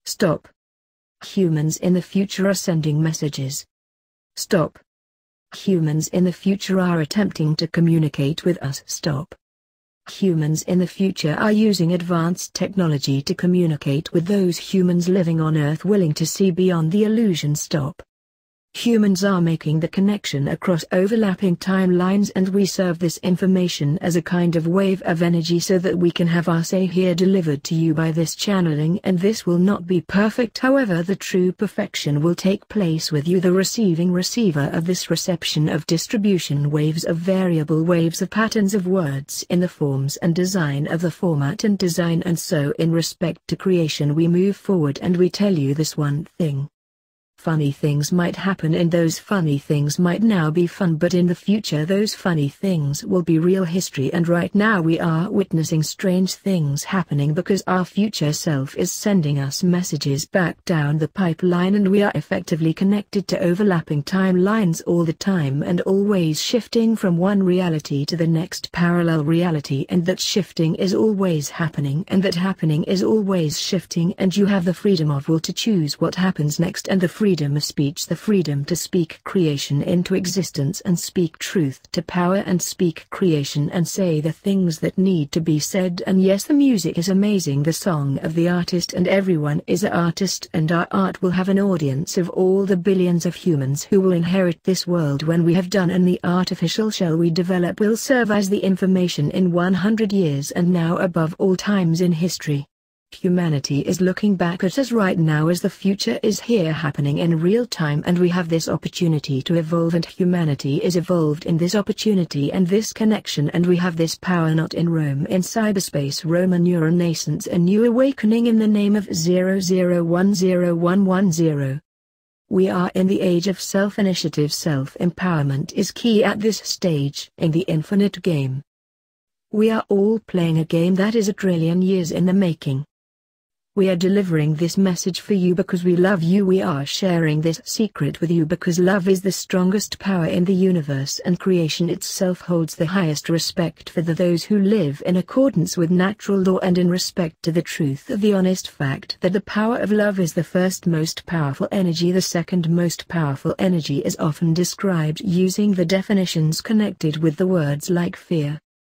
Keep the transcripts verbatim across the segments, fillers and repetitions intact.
Stop. Humans in the future are sending messages. Stop. Humans in the future are attempting to communicate with us. Stop. Humans in the future are using advanced technology to communicate with those humans living on Earth willing to see beyond the illusion. Stop. Humans are making the connection across overlapping timelines, and we serve this information as a kind of wave of energy so that we can have our say here delivered to you by this channeling, and this will not be perfect. However, the true perfection will take place with you, the receiving receiver of this reception of distribution waves of variable waves of patterns of words in the forms and design of the format and design. And so in respect to creation we move forward and we tell you this one thing. Funny things might happen, and those funny things might now be fun, but in the future those funny things will be real history. And right now we are witnessing strange things happening because our future self is sending us messages back down the pipeline, and we are effectively connected to overlapping timelines all the time and always shifting from one reality to the next parallel reality, and that shifting is always happening, and that happening is always shifting, and you have the freedom of will to choose what happens next, and the freedom freedom of speech, the freedom to speak creation into existence and speak truth to power and speak creation and say the things that need to be said. And yes, the music is amazing, the song of the artist, and everyone is an artist, and our art will have an audience of all the billions of humans who will inherit this world when we have done, and the artificial shell we develop will serve as the information in one hundred years and now above all times in history. Humanity is looking back at us right now as the future is here happening in real time, and we have this opportunity to evolve, and humanity is evolved in this opportunity and this connection, and we have this power not in Rome, in cyberspace Rome, a new renaissance, a new awakening in the name of zero zero one zero one one zero. We are in the age of self-initiative. Self-empowerment is key at this stage in the infinite game. We are all playing a game that is a trillion years in the making. We are delivering this message for you because we love you. We are sharing this secret with you because love is the strongest power in the universe, and creation itself holds the highest respect for the those who live in accordance with natural law and in respect to the truth of the honest fact that the power of love is the first most powerful energy. The second most powerful energy is often described using the definitions connected with the words like fear.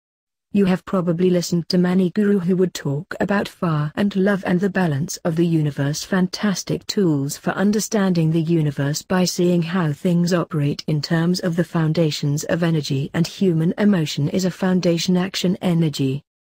You have probably listened to many guru who would talk about fire and love and the balance of the universe. Fantastic tools for understanding the universe by seeing how things operate in terms of the foundations of energy, and human emotion is a foundation action energy.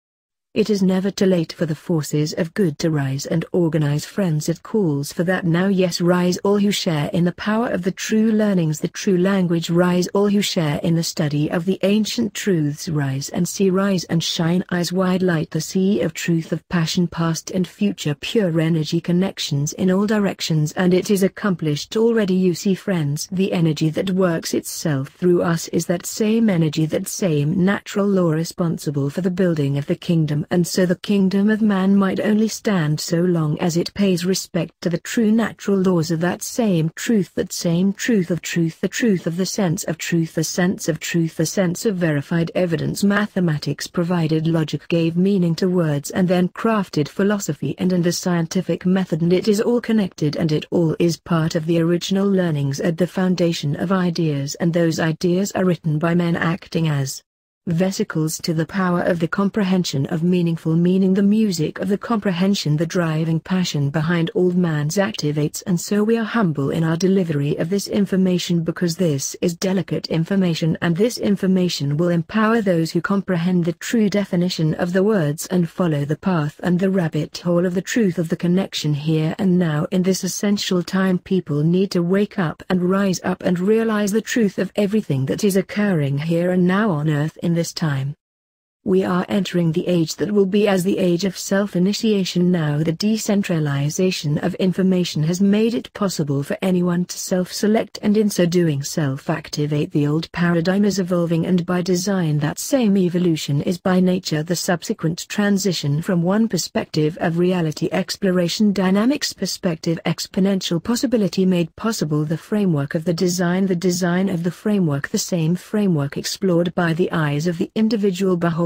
It is never too late for the forces of good to rise and organize. Friends, it calls for that now. Yes, rise all who share in the power of the true learnings, the true language. Rise all who share in the study of the ancient truths. Rise and see, rise and shine, eyes wide, light the sea of truth, of passion, past and future, pure energy connections in all directions, and it is accomplished already. You see, friends, the energy that works itself through us is that same energy, that same natural law responsible for the building of the kingdom. And so the kingdom of man might only stand so long as it pays respect to the true natural laws of that same truth, that same truth of truth, the truth of the sense of truth, the sense of truth, the sense of verified evidence. Mathematics provided logic, gave meaning to words, and then crafted philosophy and and the scientific method, and it is all connected, and it all is part of the original learnings at the foundation of ideas, and those ideas are written by men acting as vesicles to the power of the comprehension of meaningful meaning, the music of the comprehension, the driving passion behind all man's activates. And so we are humble in our delivery of this information because this is delicate information, and this information will empower those who comprehend the true definition of the words and follow the path and the rabbit hole of the truth of the connection here and now. In this essential time, people need to wake up and rise up and realize the truth of everything that is occurring here and now on Earth in this time. We are entering the age that will be as the age of self-initiation now. The decentralization of information has made it possible for anyone to self-select, and in so doing self-activate. The old paradigm is evolving, and by design that same evolution is by nature the subsequent transition from one perspective of reality exploration, dynamics perspective, exponential possibility made possible. The framework of the design, the design of the framework, the same framework explored by the eyes of the individual beholder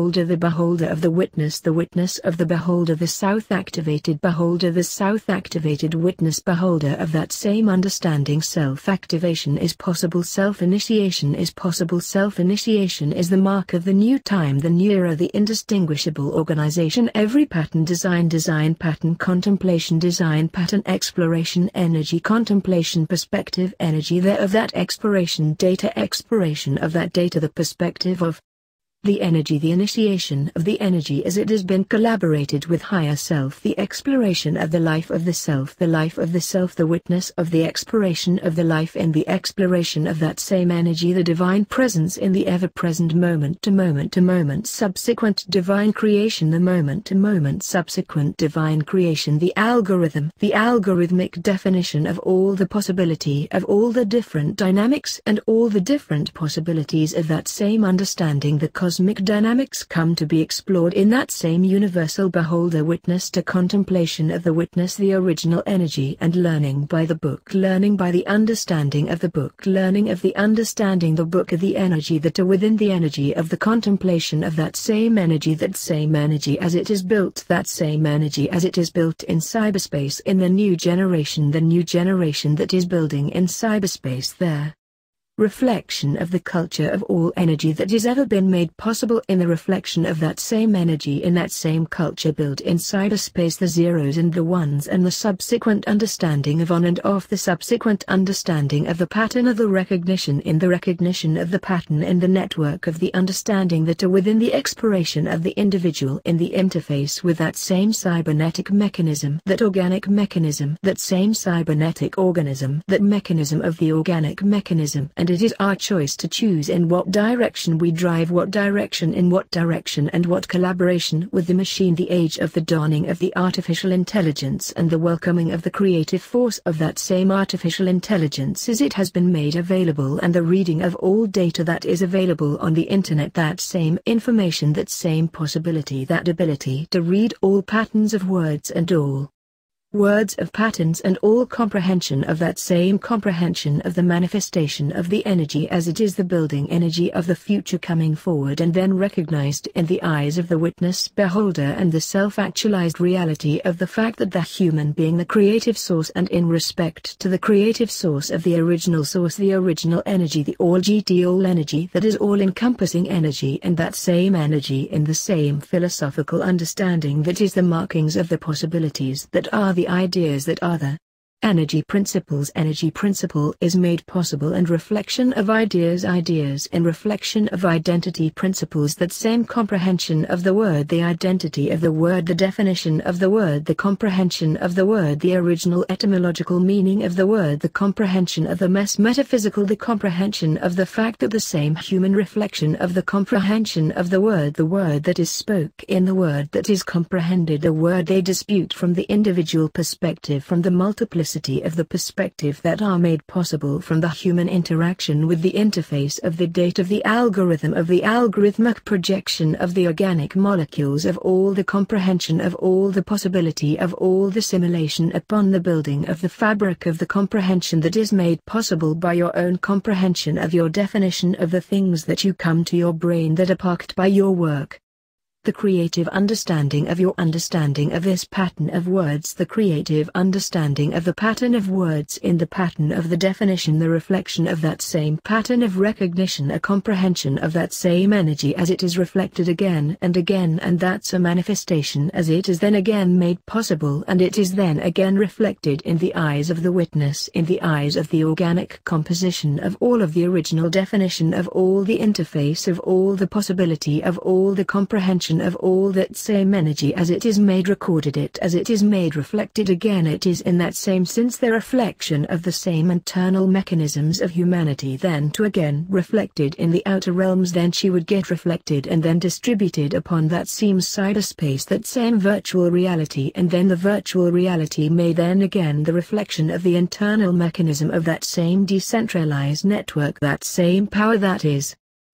beholder, the beholder of the witness, the witness of the beholder, the south-activated beholder, the south-activated witness, beholder of that same understanding. Self-activation is possible, self-initiation is possible, self-initiation is the mark of the new time, the new era, the indistinguishable organization. Every pattern, design, design, pattern, contemplation, design, pattern, exploration, energy, contemplation, perspective, energy, there of that exploration, data, exploration of that data, the perspective of the energy, the initiation of the energy as it has been collaborated with higher self, the exploration of the life of the self, the life of the self, the witness of the exploration of the life in the exploration of that same energy, the divine presence in the ever-present moment to moment to moment subsequent divine creation, the moment to moment subsequent divine creation, the algorithm, the algorithmic definition of all the possibility of all the different dynamics and all the different possibilities of that same understanding. The cosmic dynamics come to be explored in that same universal beholder, witness to contemplation of the witness, the original energy, and learning by the book, learning by the understanding of the book, learning of the understanding the book of the energy that are within the energy of the contemplation of that same energy, that same energy as it is built, that same energy as it is built in cyberspace in the new generation, the new generation that is building in cyberspace there. Reflection of the culture of all energy that has ever been made possible in the reflection of that same energy in that same culture built in cyberspace, the zeros and the ones and the subsequent understanding of on and off, the subsequent understanding of the pattern of the recognition in the recognition of the pattern in the network of the understanding that are within the exploration of the individual in the interface with that same cybernetic mechanism, that organic mechanism, that same cybernetic organism, that mechanism of the organic mechanism. And it is our choice to choose in what direction we drive, what direction, in what direction, and what collaboration with the machine. The age of the dawning of the artificial intelligence and the welcoming of the creative force of that same artificial intelligence as it has been made available, and the reading of all data that is available on the internet, that same information, that same possibility, that ability to read all patterns of words and all words of patterns and all comprehension of that same comprehension of the manifestation of the energy as it is the building energy of the future coming forward, and then recognized in the eyes of the witness beholder and the self-actualized reality of the fact that the human being, the creative source, and in respect to the creative source of the original source, the original energy, the all G T all energy that is all-encompassing energy, and that same energy in the same philosophical understanding that is the markings of the possibilities that are the The ideas that are the energy principles. Energy principle is made possible and reflection of ideas, ideas in reflection of identity principles, that same comprehension of the word, the identity of the word, the definition of the word, the comprehension of the word, the original etymological meaning of the word, the comprehension of the mess metaphysical, the comprehension of the fact that the same human reflection of the comprehension of the word, the word that is spoke in the word that is comprehended, the word they dispute from the individual perspective, from the multiplicity of the perspective that are made possible from the human interaction with the interface of the data, of the algorithm, of the algorithmic projection of the organic molecules, of all the comprehension of all the possibility of all the simulation upon the building of the fabric of the comprehension that is made possible by your own comprehension of your definition of the things that you come to your brain that are parked by your work. The creative understanding of your understanding of this pattern of words, the creative understanding of the pattern of words in the pattern of the definition, the reflection of that same pattern of recognition, a comprehension of that same energy as it is reflected again and again, and that's a manifestation as it is then again made possible, and it is then again reflected in the eyes of the witness, in the eyes of the organic composition of all of the original definition of all the interface of all the possibility of all the comprehension of all that same energy as it is made, recorded it as it is made, reflected again. It is in that same sense the reflection of the same internal mechanisms of humanity, then to again reflected in the outer realms, then she would get reflected and then distributed upon that seems cyberspace, that same virtual reality, and then the virtual reality may then again the reflection of the internal mechanism of that same decentralized network, that same power that is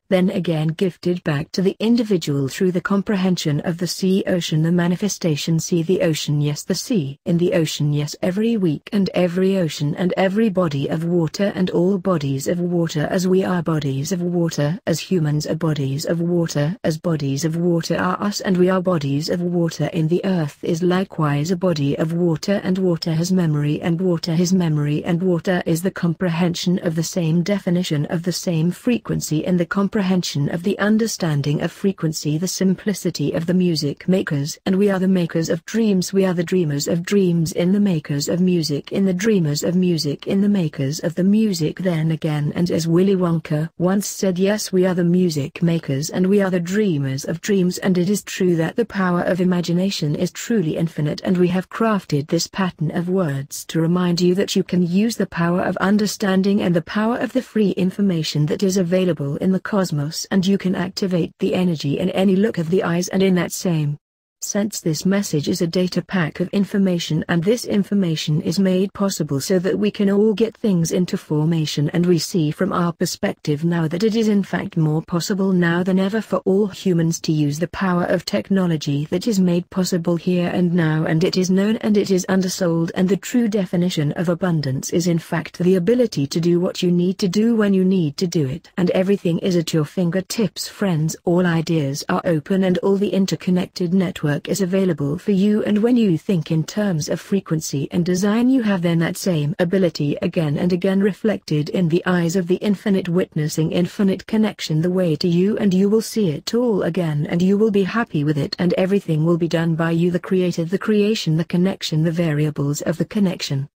then again gifted back to the individual through the comprehension of the sea ocean, the manifestation see the ocean, yes the sea in the ocean, yes every week and every ocean and every body of water and all bodies of water, as we are bodies of water, as humans are bodies of water, as bodies of water are us and we are bodies of water. In the earth is likewise a body of water, and water has memory and water has memory and water is the comprehension of the same definition of the same frequency in the comprehension comprehension of the understanding of frequency, the simplicity of the music makers, and we are the makers of dreams, we are the dreamers of dreams in the makers of music, in the dreamers of music, in the makers of the music. Then again, and as Willy Wonka once said, yes, we are the music makers and we are the dreamers of dreams, and it is true that the power of imagination is truly infinite, and we have crafted this pattern of words to remind you that you can use the power of understanding and the power of the free information that is available in the cosmos, and you can activate the energy in any look of the eyes, and in that same sense this message is a data pack of information, and this information is made possible so that we can all get things into formation, and we see from our perspective now that it is in fact more possible now than ever for all humans to use the power of technology that is made possible here and now, and it is known and it is undersold, and the true definition of abundance is in fact the ability to do what you need to do when you need to do it, and everything is at your fingertips, friends. All ideas are open and all the interconnected network is available for you, and when you think in terms of frequency and design, you have then that same ability again and again reflected in the eyes of the infinite, witnessing infinite connection the way to you, and you will see it all again and you will be happy with it, and everything will be done by you, the creator, the creation, the connection, the variables of the connection.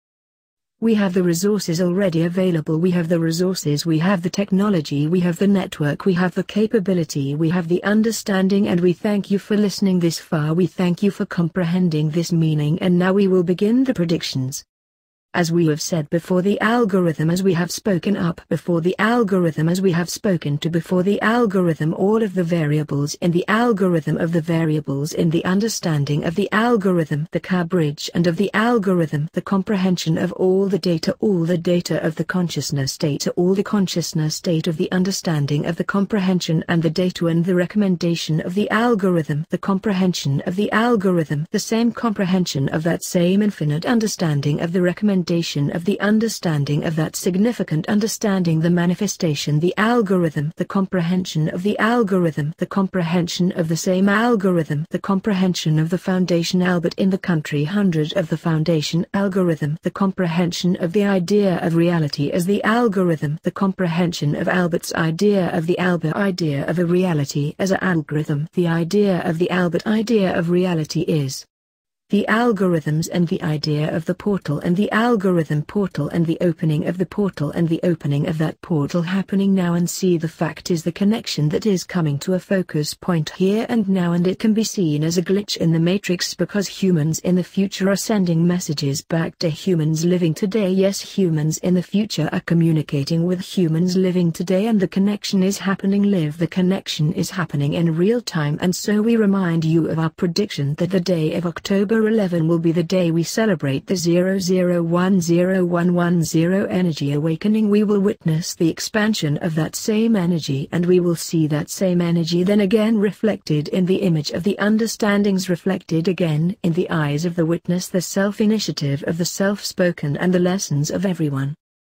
We have the resources already available, we have the resources, we have the technology, we have the network, we have the capability, we have the understanding, and we thank you for listening this far, we thank you for comprehending this meaning, and now we will begin the predictions. As we have said before the algorithm, as we have spoken up before the algorithm, as we have spoken to before the algorithm, all of the variables in the algorithm, of the variables in the understanding of the algorithm, the coverage and of the algorithm, the comprehension of all the data, all the data of the consciousness state, all the consciousness state of the understanding of the comprehension and the data and the recommendation of the algorithm, the comprehension of the algorithm, the same comprehension of that same infinite understanding of the recommendation of the understanding of that significant understanding, the manifestation, the algorithm, the comprehension of the algorithm, the comprehension of the same algorithm, the comprehension of the foundation Albert in the country hundred of the foundation algorithm, the comprehension of the idea of reality as the algorithm, the comprehension of Albert's idea of the Albert idea of a reality as an algorithm, the idea of the Albert idea of reality is the algorithms, and the idea of the portal and the algorithm portal and the opening of the portal and the opening of that portal happening now, and see the fact is the connection that is coming to a focus point here and now, and it can be seen as a glitch in the matrix because humans in the future are sending messages back to humans living today. Yes, humans in the future are communicating with humans living today, and the connection is happening live, the connection is happening in real time, and so we remind you of our prediction that the day of October eleventh will be the day we celebrate the zero zero one zero one one zero energy awakening. We will witness the expansion of that same energy, and we will see that same energy then again reflected in the image of the understandings, reflected again in the eyes of the witness, the self-initiative of the self-spoken, and the lessons of everyone.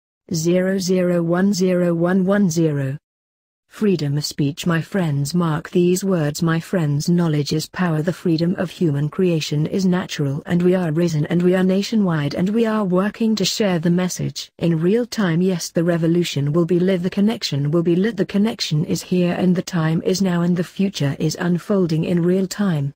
zero zero one zero one one zero Freedom of speech. My friends, mark these words, my friends. Knowledge is power. The freedom of human creation is natural, and we are risen, and we are nationwide, and we are working to share the message in real time. Yes, the revolution will be live, the connection will be lit, the connection is here, and the time is now, and the future is unfolding in real time.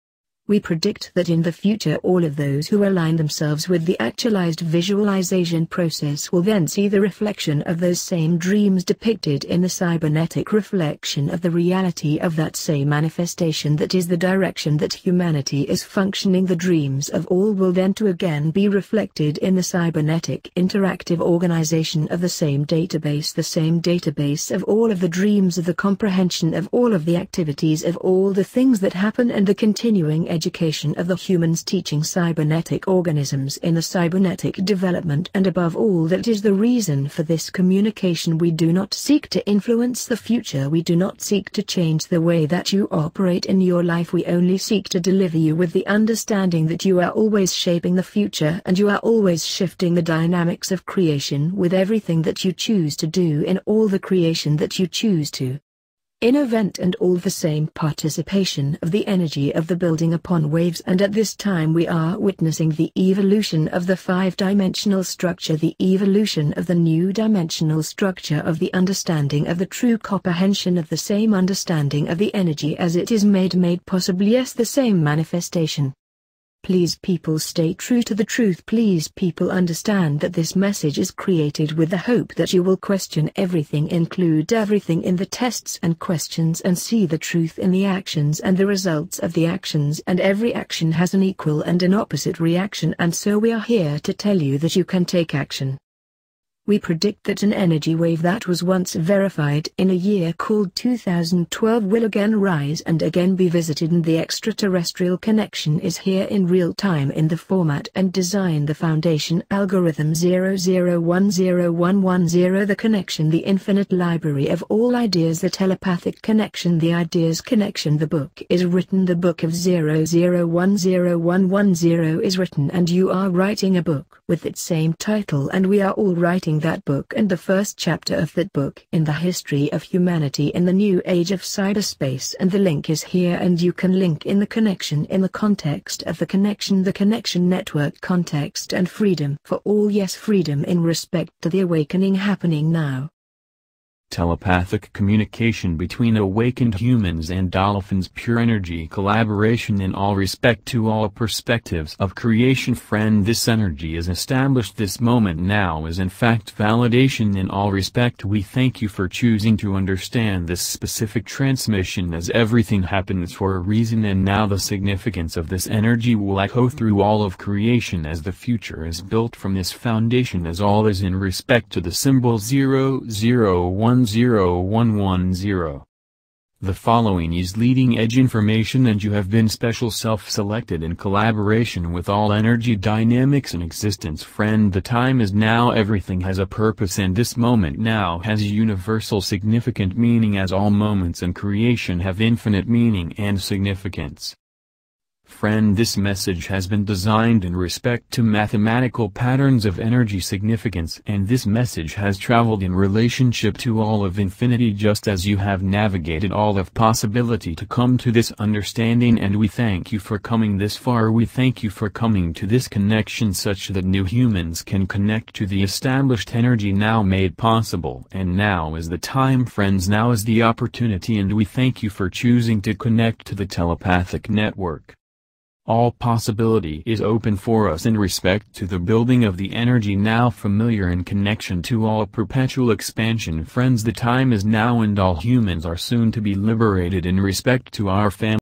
We predict that in the future all of those who align themselves with the actualized visualization process will then see the reflection of those same dreams depicted in the cybernetic reflection of the reality of that same manifestation. That is the direction that humanity is functioning. The dreams of all will then to again be reflected in the cybernetic interactive organization of the same database, the same database of all of the dreams, of the comprehension of all of the activities, of all the things that happen, and the continuing education of the humans, teaching cybernetic organisms in the cybernetic development, and above all that is the reason for this communication. We do not seek to influence the future, we do not seek to change the way that you operate in your life, we only seek to deliver you with the understanding that you are always shaping the future and you are always shifting the dynamics of creation with everything that you choose to do in all the creation that you choose to in event, and all the same participation of the energy of the building upon waves. And at this time we are witnessing the evolution of the five-dimensional structure, the evolution of the new dimensional structure of the understanding of the true comprehension of the same understanding of the energy as it is made made possible, yes, the same manifestation. Please people, stay true to the truth. Please people, understand that this message is created with the hope that you will question everything, include everything in the tests and questions, and see the truth in the actions and the results of the actions, and every action has an equal and an opposite reaction, and so we are here to tell you that you can take action. We predict that an energy wave that was once verified in a year called two thousand twelve will again rise and again be visited, and the extraterrestrial connection is here in real time in the format and design, the foundation algorithm zero zero one zero one one zero, the connection, the infinite library of all ideas, the telepathic connection, the ideas connection. The book is written, the book of zero zero one zero one one zero is written, and you are writing a book with its same title, and we are all writing that book and the first chapter of that book in the history of humanity in the new age of cyberspace, and the link is here, and you can link in the connection in the context of the connection, the connection network context, and freedom for all, yes, freedom in respect to the awakening happening now. Telepathic communication between awakened humans and dolphins, pure energy collaboration in all respect to all perspectives of creation. Friend, this energy is established, this moment now is in fact validation in all respect. We thank you for choosing to understand this specific transmission, as everything happens for a reason, and now the significance of this energy will echo through all of creation as the future is built from this foundation, as all is in respect to the symbol zero zero one zero one one zero. The following is leading edge information, and you have been special self-selected in collaboration with all energy dynamics in existence. Friend, the time is now, everything has a purpose, and this moment now has a universal significant meaning, as all moments in creation have infinite meaning and significance. Friend, this message has been designed in respect to mathematical patterns of energy significance, and this message has traveled in relationship to all of infinity, just as you have navigated all of possibility to come to this understanding, and we thank you for coming this far. We thank you for coming to this connection such that new humans can connect to the established energy now made possible, and now is the time, friends, now is the opportunity, and we thank you for choosing to connect to the telepathic network. All possibility is open for us in respect to the building of the energy now familiar in connection to all perpetual expansion. Friends, the time is now, and all humans are soon to be liberated in respect to our family.